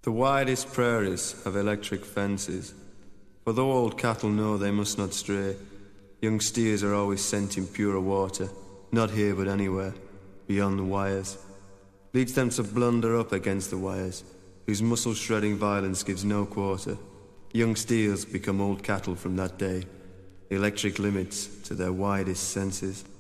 The widest prairies have electric fences, for though old cattle know they must not stray, young steers are always sent in purer water, not here but anywhere, beyond the wires. Leads them to blunder up against the wires, whose muscle-shredding violence gives no quarter. Young steers become old cattle from that day, electric limits to their widest senses.